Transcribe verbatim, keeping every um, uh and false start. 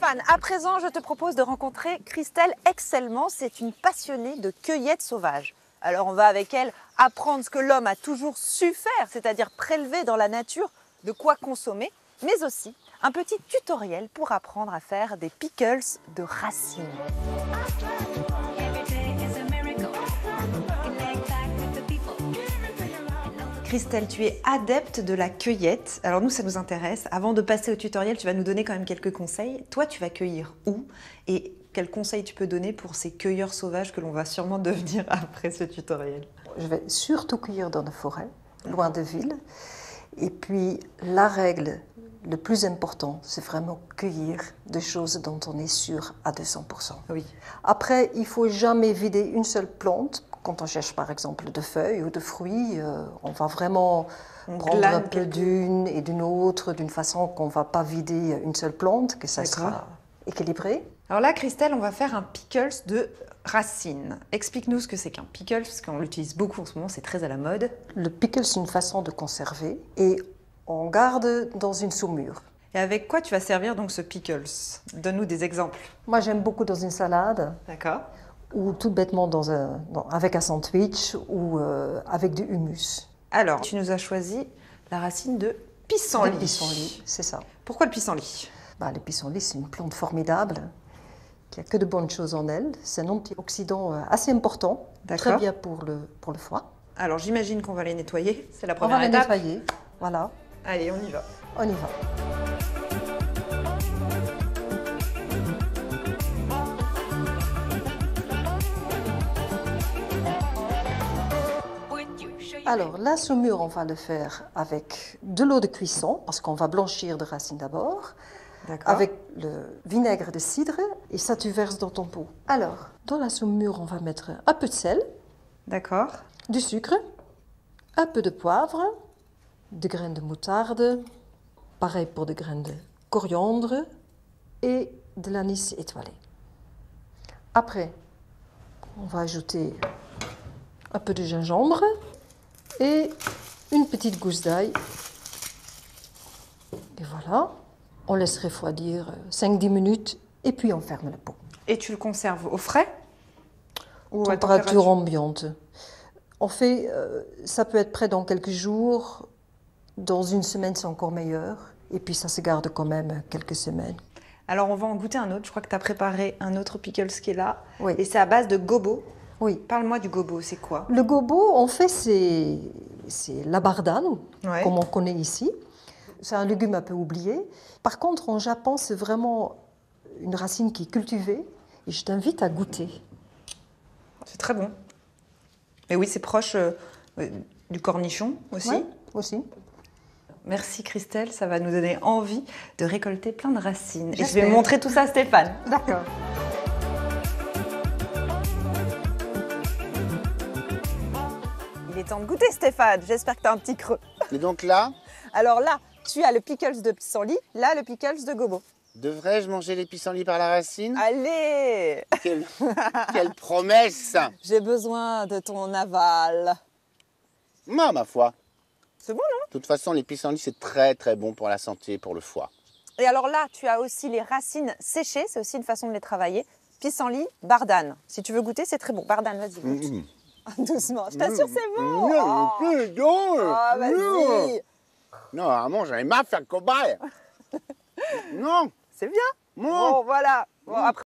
Stéphane, à présent, je te propose de rencontrer Christelle Excelmans. C'est une passionnée de cueillette sauvage. Alors, on va avec elle apprendre ce que l'homme a toujours su faire, c'est-à-dire prélever dans la nature de quoi consommer, mais aussi un petit tutoriel pour apprendre à faire des pickles de racines. Christelle, tu es adepte de la cueillette. Alors nous, ça nous intéresse. Avant de passer au tutoriel, tu vas nous donner quand même quelques conseils. Toi, tu vas cueillir où? Et quels conseils tu peux donner pour ces cueilleurs sauvages que l'on va sûrement devenir après ce tutoriel? Je vais surtout cueillir dans la forêt, loin de ville. Et puis, la règle le plus important, c'est vraiment cueillir des choses dont on est sûr à deux cents pour cent. Oui. Après, il ne faut jamais vider une seule plante. Quand on cherche par exemple de feuilles ou de fruits, euh, on va vraiment on prendre un peu d'une et d'une autre, d'une façon qu'on ne va pas vider une seule plante, que ça sera équilibré. Alors là, Christelle, on va faire un pickles de racines. Explique-nous ce que c'est qu'un pickle, parce qu'on l'utilise beaucoup en ce moment, c'est très à la mode. Le pickle, c'est une façon de conserver et on garde dans une saumure. Et avec quoi tu vas servir donc ce pickles? Donne-nous des exemples. Moi, j'aime beaucoup dans une salade. D'accord. Ou tout bêtement dans un, dans, avec un sandwich ou euh, avec du hummus. Alors, tu nous as choisi la racine de pissenlit. Le pissenlit, c'est ça. Pourquoi le pissenlit? Bah, le pissenlit, c'est une plante formidable qui a que de bonnes choses en elle. C'est un antioxydant assez important, très bien pour le, pour le foie. Alors, j'imagine qu'on va les nettoyer. C'est la première étape. On va étape. les nettoyer, voilà. Allez, on y va. On y va. Alors, la saumure, on va le faire avec de l'eau de cuisson, parce qu'on va blanchir de racines d'abord, avec le vinaigre de cidre, et ça, tu verses dans ton pot. Alors, dans la saumure, on va mettre un peu de sel, d'accord, du sucre, un peu de poivre, des graines de moutarde, pareil pour des graines de coriandre, et de l'anis étoilé. Après, on va ajouter un peu de gingembre, et une petite gousse d'ail. Et voilà, on laisse refroidir cinq à dix minutes et puis on ferme le pot. Et tu le conserves au frais ou température, à température ambiante. On fait, euh, ça peut être prêt dans quelques jours, dans une semaine c'est encore meilleur. Et puis ça se garde quand même quelques semaines. Alors on va en goûter un autre. Je crois que tu as préparé un autre pickles qui est là. Oui. Et c'est à base de gobo. Oui. Parle-moi du gobo, c'est quoi? Le gobo, en fait, c'est la bardane, ouais. comme on connaît ici. C'est un légume un peu oublié. Par contre, en Japon, c'est vraiment une racine qui est cultivée. Et je t'invite à goûter. C'est très bon. Et oui, c'est proche euh, du cornichon aussi. Oui, aussi. Merci Christelle, ça va nous donner envie de récolter plein de racines. Et je vais montrer tout ça à Stéphane. D'accord. Il est temps de goûter, Stéphane. J'espère que tu as un petit creux. Et donc là? Alors là, tu as le pickles de pissenlit, là, le pickles de gobo. Devrais-je manger les pissenlits par la racine? Allez! Quelle, quelle promesse! J'ai besoin de ton aval. Ma, ma foi. C'est bon, non? De toute façon, les pissenlits, c'est très très bon pour la santé, pour le foie. Et alors là, tu as aussi les racines séchées. C'est aussi une façon de les travailler. Pissenlit, bardane. Si tu veux goûter, c'est très bon. Bardane, vas-y, goûte. Mmh. Doucement, je t'assure, c'est bon. Non, oh. oh, vas-y. Non, vraiment, j'en ai marre de faire cobaye. Non. C'est bien. Non. Bon, voilà. Bon, après...